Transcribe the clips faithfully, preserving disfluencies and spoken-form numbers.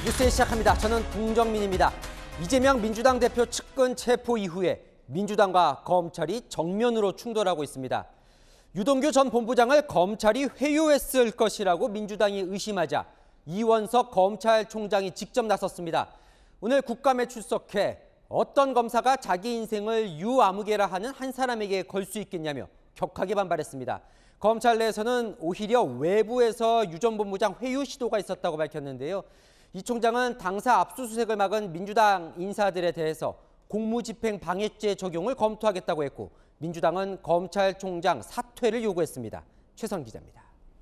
뉴스 시작합니다. 저는 동정민입니다. 이재명 민주당 대표 측근 체포 이후에 민주당과 검찰이 정면으로 충돌하고 있습니다. 유동규 전 본부장을 검찰이 회유했을 것이라고 민주당이 의심하자 이원석 검찰총장이 직접 나섰습니다. 오늘 국감에 출석해 어떤 검사가 자기 인생을 유아무개라 하는 한 사람에게 걸 수 있겠냐며 격하게 반발했습니다. 검찰 내에서는 오히려 외부에서 유 전 본부장 회유 시도가 있었다고 밝혔는데요. 이 총장은 당사 압수수색을 막은 민주당 인사들에 대해서 공무집행 방해죄 적용을 검토하겠다고 했고, 민주당은 검찰총장 사퇴를 요구했습니다. 최선 기자입니다.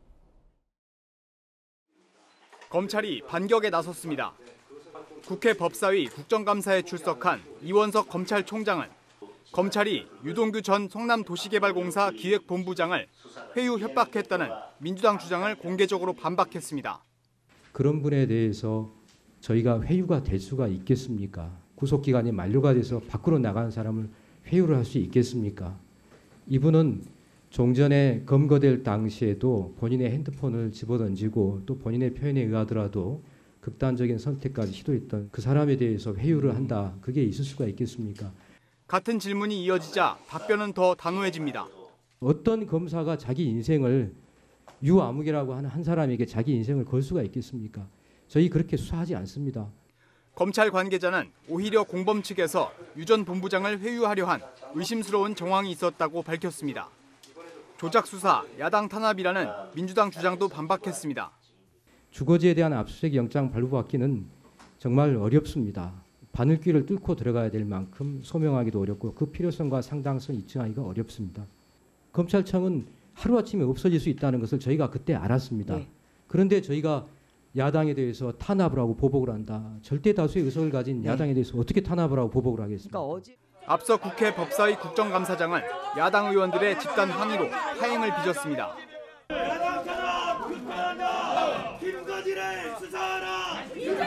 검찰이 반격에 나섰습니다. 국회 법사위 국정감사에 출석한 이원석 검찰총장은 검찰이 유동규 전 성남도시개발공사 기획본부장을 회유 협박했다는 민주당 주장을 공개적으로 반박했습니다. 그런 분에 대해서 저희가 회유가 될 수가 있겠습니까? 구속기간이 만료가 돼서 밖으로 나가는 사람을 회유를 할 수 있겠습니까? 이분은 종전에 검거될 당시에도 본인의 핸드폰을 집어던지고 또 본인의 표현에 의하더라도 극단적인 선택까지 시도했던 그 사람에 대해서 회유를 한다. 그게 있을 수가 있겠습니까? 같은 질문이 이어지자 답변은 더 단호해집니다. 어떤 검사가 자기 인생을 유아무개라고 하는 한 사람에게 자기 인생을 걸 수가 있겠습니까? 저희 그렇게 수사하지 않습니다. 검찰 관계자는 오히려 공범 측에서 유 전 본부장을 회유하려 한 의심스러운 정황이 있었다고 밝혔습니다. 조작 수사, 야당 탄압이라는 민주당 주장도 반박했습니다. 주거지에 대한 압수수색 영장 발부받기는 정말 어렵습니다. 바늘귀를 뚫고 들어가야 될 만큼 소명하기도 어렵고 그 필요성과 상당성 입증하기가 어렵습니다. 검찰청은 하루아침에 없어질 수 있다는 것을 저희가 그때 알았습니다. 네. 그런데 저희가 야당에 대해서 탄압을 하고 보복을 한다. 절대 다수의 의석을 가진 네. 야당에 대해서 어떻게 탄압을 하고 보복을 하겠습니까? 그러니까 어제... 앞서 국회 법사위 국정감사장은 야당 의원들의 집단 항의로 파행을 빚었습니다. 야당 탄압 규탄한다. 김건희를 수사하라.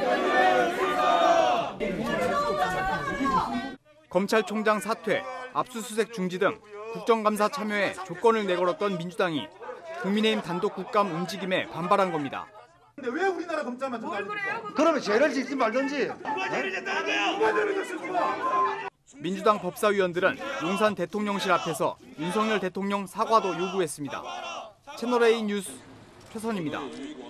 검찰총장 사퇴, 압수수색 중지 등 국정감사 참여에 조건을 내걸었던 민주당이 국민의힘 단독 국감 움직임에 반발한 겁니다. 근데 왜 우리나라 검찰만 뭘 그래요? 그러면 죄를 짓지 말든지. 누가 죄를 졌다는 거야? 누가 죄를 졌습니까? 민주당 법사위원들은 용산 대통령실 앞에서 윤석열 대통령 사과도 요구했습니다. 채널A 뉴스 최선입니다.